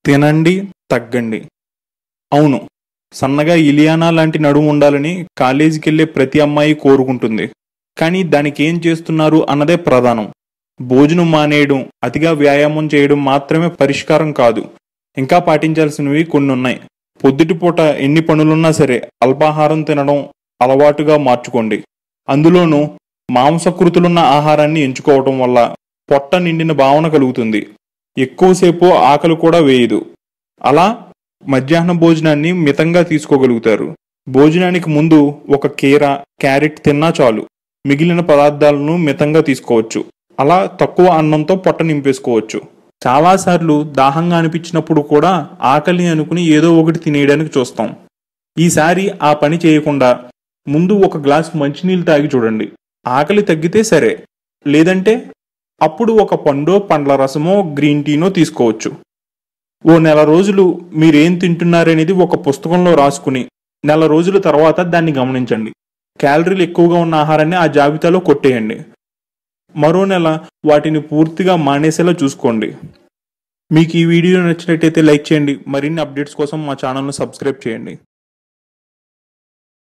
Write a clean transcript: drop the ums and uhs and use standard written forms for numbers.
తినండి, తగ్గండి. అవును, సన్నగా ఇలియానా లాంటి నడుము ఉండాలని కాలేజీకెళ్లే ప్రతి అమ్మాయి కోరుకుంటుంది. కానీ దానికేం చేస్తున్నారు అన్నదే ప్రధానం. భోజనం మానేయడం, అతిగా వ్యాయామం చేయడం మాత్రమే పరిష్కారం కాదు. ఇంకా పాటించాల్సినవి కొన్నున్నాయి. పొద్దుటిపూట ఎన్ని పనులున్నా సరే అల్పాహారం తినడం అలవాటుగా మార్చుకోండి. అందులోనూ మాంసకృతులున్న ఆహారాన్ని ఎంచుకోవటం వల్ల పొట్ట నిండిన భావన కలుగుతుంది. ఎక్కువసేపు ఆకలి కూడా వేయదు. అలా మధ్యాహ్న భోజనాన్ని మితంగా తీసుకోగలుగుతారు. భోజనానికి ముందు ఒక కీర, క్యారెట్ తిన్నా చాలు. మిగిలిన పదార్థాలను మితంగా తీసుకోవచ్చు. అలా తక్కువ అన్నంతో పొట్ట నింపేసుకోవచ్చు. చాలాసార్లు దాహంగా అనిపించినప్పుడు కూడా ఆకలి అనుకుని ఏదో ఒకటి తినేయడానికి చూస్తాం. ఈసారి ఆ పని చేయకుండా ముందు ఒక గ్లాసు మంచినీళ్ళు తాగి చూడండి. ఆకలి తగ్గితే సరే, లేదంటే అప్పుడు ఒక పండో, పండ్ల రసమో, గ్రీన్ టీనో తీసుకోవచ్చు. ఓ నెల రోజులు మీరేం తింటున్నారనేది ఒక పుస్తకంలో రాసుకుని నెల రోజుల తర్వాత దాన్ని గమనించండి. క్యాలరీలు ఎక్కువగా ఉన్న ఆహారాన్ని ఆ జాబితాలో కొట్టేయండి. మరో నెల వాటిని పూర్తిగా మానేసేలా చూసుకోండి. మీకు ఈ వీడియో నచ్చినట్టయితే లైక్ చేయండి. మరిన్ని అప్డేట్స్ కోసం మా ఛానల్ను సబ్స్క్రైబ్ చేయండి.